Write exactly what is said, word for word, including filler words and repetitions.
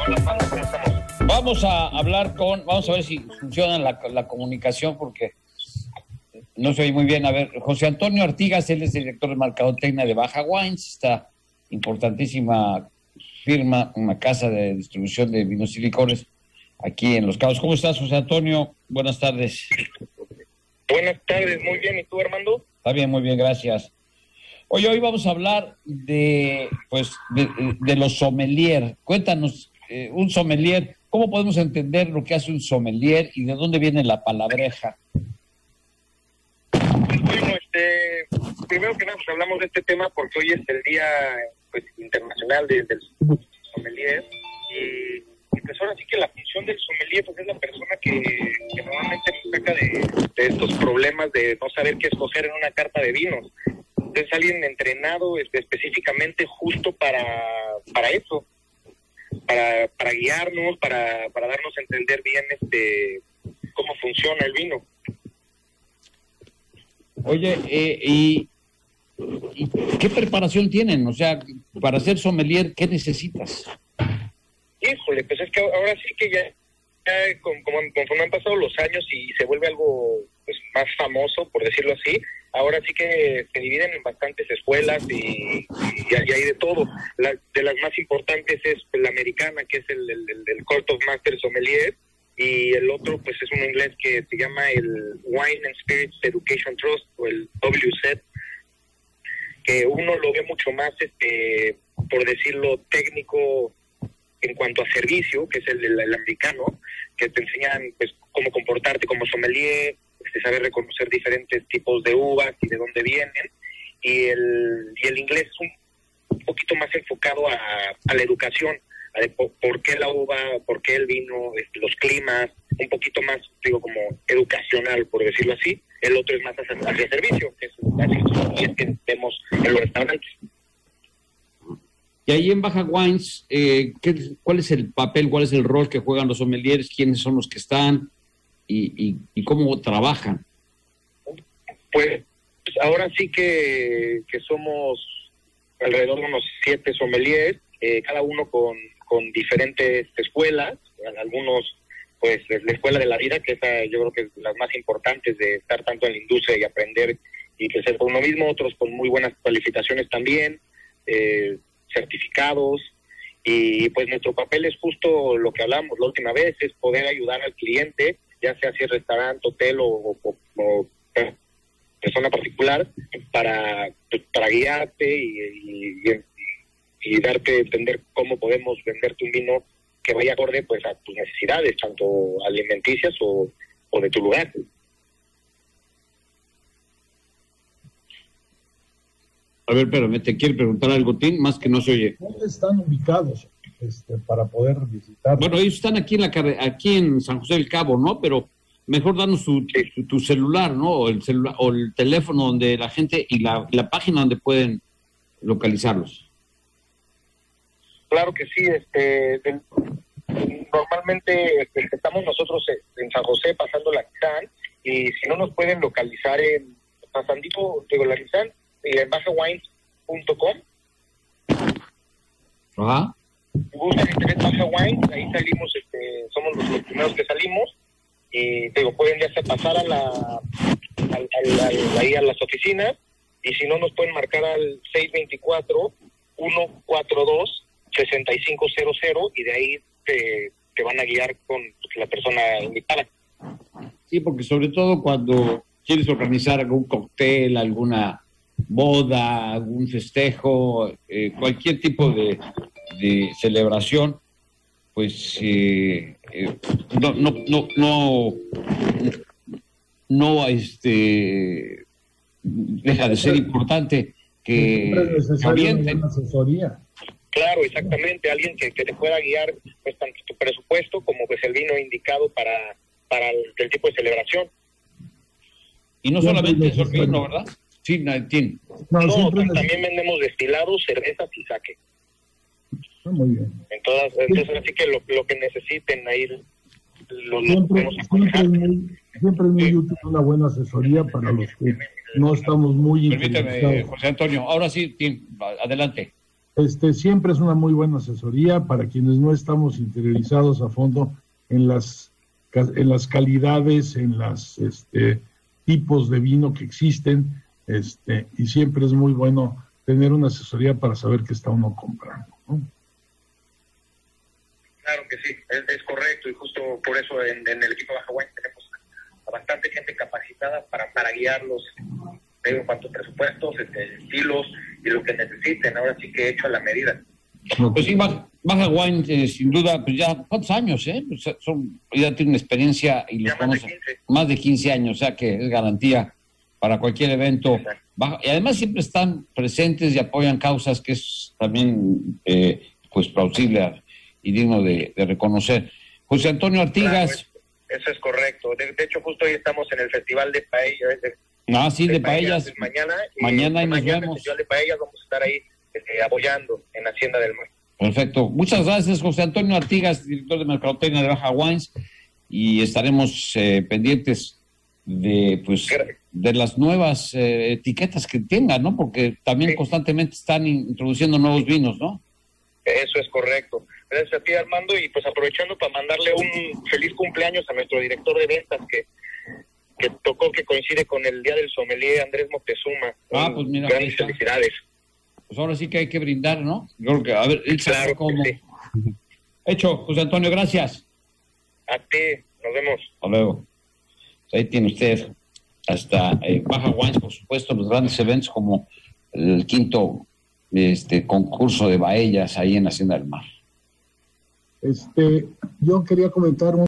Armando, ¿cómo estamos? Vamos a hablar con, vamos a ver si funciona la, la comunicación, porque no se oye muy bien. A ver, José Antonio Artigas, él es director de mercadotecnia de Baja Wines, esta importantísima firma, una casa de distribución de vinos y licores aquí en Los Cabos. ¿Cómo estás, José Antonio? Buenas tardes. Buenas tardes, muy bien. ¿Y tú, Armando? Está bien, muy bien, gracias. Oye, hoy vamos a hablar de, pues, de, de los sommelier. Cuéntanos, eh, un sommelier, ¿cómo podemos entender lo que hace un sommelier y de dónde viene la palabreja? Bueno, este, primero que nada, pues hablamos de este tema porque hoy es el Día pues, Internacional de, del Sommelier. Y, y pues ahora sí que la función del sommelier pues, es la persona que, que normalmente nos saca de, de estos problemas de no saber qué escoger en una carta de vinos. Es alguien entrenado este, específicamente justo para, para eso, para, para guiarnos, para, para darnos a entender bien este cómo funciona el vino. Oye, eh, y, ¿y qué preparación tienen? O sea, para ser sommelier, ¿qué necesitas? Híjole, pues es que ahora sí que ya, ya como, conforme han pasado los años y se vuelve algo pues más famoso, por decirlo así, ahora sí que se dividen en bastantes escuelas y, y, y hay de todo. La, de las más importantes es la americana, que es el, el, el Court of Master Sommelier, y el otro pues es un inglés que se llama el Wine and Spirits Education Trust, o el W S E T, que uno lo ve mucho más, este, por decirlo, técnico en cuanto a servicio, que es el, el, el americano, que te enseñan pues cómo comportarte como sommelier, este, saber reconocer diferentes tipos de uvas y de dónde vienen, y el y el inglés es un, un poquito más enfocado a, a la educación, a de por, por qué la uva, por qué el vino, este, los climas, un poquito más, digo, como educacional, por decirlo así. El otro es más hacia, hacia servicio, que es así, y es que vemos en los restaurantes. Y ahí en Baja Wines, eh, ¿qué, ¿cuál es el papel, cuál es el rol que juegan los sommeliers? ¿Quiénes son los que están? Y, y, y cómo trabajan. Pues ahora sí que, que somos alrededor de unos siete sommeliers, eh, cada uno con, con diferentes escuelas, algunos pues la escuela de la vida, que esa yo creo que es las más importantes de estar tanto en la industria y aprender y crecer por uno mismo, otros con muy buenas cualificaciones también, eh, certificados. Y pues nuestro papel es justo lo que hablamos la última vez, es poder ayudar al cliente, ya sea si es restaurante, hotel o, o, o persona particular, para, para guiarte y, y, y darte a entender cómo podemos venderte un vino que vaya acorde pues a tus necesidades, tanto alimenticias o, o de tu lugar. A ver, espérame, te quiero preguntar algo, Tim, más que no se oye. ¿Dónde están ubicados este, para poder visitar? Bueno, ellos están aquí en la carre- aquí en San José del Cabo, ¿no? Pero mejor danos tu, tu, tu celular, ¿no? O el celular, o el teléfono donde la gente y la, la página donde pueden localizarlos. Claro que sí, este, de, normalmente este, estamos nosotros en San José pasando la Nissan, y si no nos pueden localizar en pasandito, digo la Nissan, en baja wines punto com. Ajá. Buscan internet Baja Wines, ahí salimos, este, somos los, los primeros que salimos, y te digo, pueden ya sea pasar a la al, al, al, ahí a las oficinas, y si no nos pueden marcar al seis dos cuatro, uno cuatro dos, seis cinco cero cero, y de ahí te, te van a guiar con la persona invitada. Sí, porque sobre todo cuando quieres organizar algún cóctel, alguna boda, algún festejo, eh, cualquier tipo de, de celebración, pues eh, eh, no, no, no, no, no, este, deja de ser importante que orienten. Asesoría. Claro, exactamente, alguien que, que te pueda guiar pues tanto tu presupuesto como pues el vino indicado para, para el, el tipo de celebración. Y no solamente es el vino, ¿verdad? Sí, Tim. No, no también les... vendemos destilados, cervezas y sake. Ah, muy bien. Entonces, entonces así que lo, lo que necesiten ahí lo, siempre, lo podemos siempre, es muy, siempre es muy sí. útil una buena asesoría para los que no estamos muy Permíteme, José Antonio. Ahora sí, Tim, adelante. Este, siempre es una muy buena asesoría para quienes no estamos interiorizados a fondo en las, en las calidades, en los este, tipos de vino que existen, este, y siempre es muy bueno tener una asesoría para saber qué está uno comprando, ¿no? Claro que sí, es, es correcto, y justo por eso en, en el equipo Baja Wines tenemos a bastante gente capacitada para, para guiarlos en cuanto a presupuestos, este, estilos y lo que necesiten, ahora sí que hecho a la medida. Pues sí, Baja, Baja Wine, eh, sin duda, pues ya, ¿cuántos años, eh? Pues son, ya tienen experiencia y los conocen. Más de quince años, o sea que es garantía para cualquier evento. Baja, y además siempre están presentes y apoyan causas, que es también, eh, pues, plausible y digno de, de reconocer. José Antonio Artigas. Claro, eso es correcto. De, de hecho, justo hoy estamos en el Festival de Paellas. De, ah, sí, de, de Paellas. paellas mañana. Mañana y y nos mañana vemos. En el Festival de Paellas vamos a estar ahí este, apoyando en Hacienda del Mar. Perfecto. Muchas gracias, José Antonio Artigas, director de Mercadotecnia de Baja Wines, y estaremos eh, pendientes de, pues, de las nuevas eh, etiquetas que tengan, ¿no? Porque también sí, constantemente están introduciendo nuevos vinos, ¿no? Eso es correcto. Gracias a ti, Armando, y pues aprovechando para mandarle un feliz cumpleaños a nuestro director de ventas que, que tocó, que coincide con el Día del Sommelier, Andrés Moctezuma. Ah, pues mira. Grandes felicidades. Pues ahora sí que hay que brindar, ¿no? Yo creo que, a ver, claro como... sí. Hecho, José Antonio, gracias. A ti, nos vemos. Hasta luego. Ahí tiene usted hasta eh, Baja Wines, por supuesto, los grandes eventos como el quinto este concurso de Baellas ahí en Hacienda del Mar. Este, yo quería comentar un